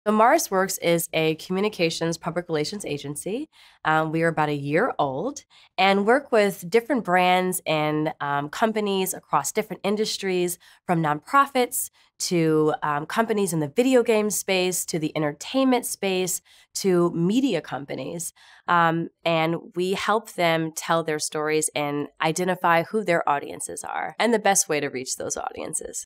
AmarisWorks is a communications public relations agency. We are about a year old and work with different brands and companies across different industries, from nonprofits to companies in the video game space, to the entertainment space, to media companies. And we help them tell their stories and identify who their audiences are and the best way to reach those audiences.